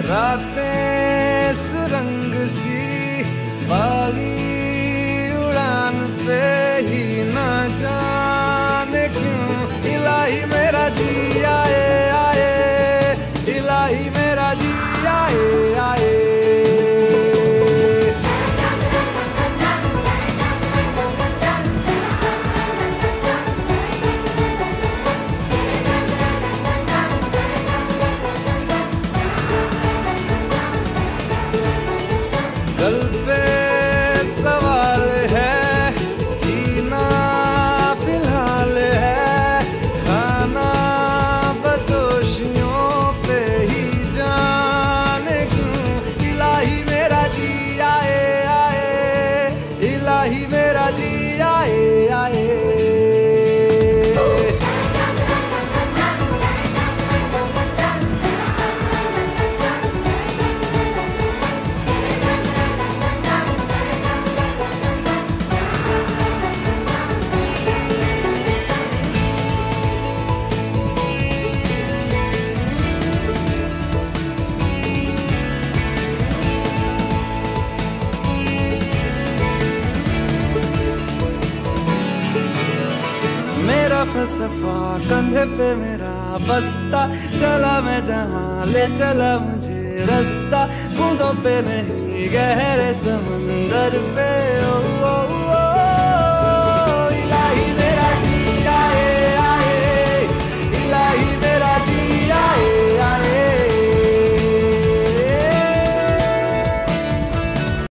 रातें सुरंग सी बागी उड़ान पे ही ना जाने क्यों इलाही मेरा जी आए आए, इलाही मेरा जी आए आए। कल पे सवाल है, जीना फिलहाल है, खाना बदोशियों पे ही जाने क्यों इलाही मेरा जी आए आए, इलाही मेरा जी आए आए। मेरा फलसफा कंधे पे मेरा बस्ता, चला मैं जहाँ ले चला मुझे रास्ता, बूंदों पे नहीं गहरे समंदर पे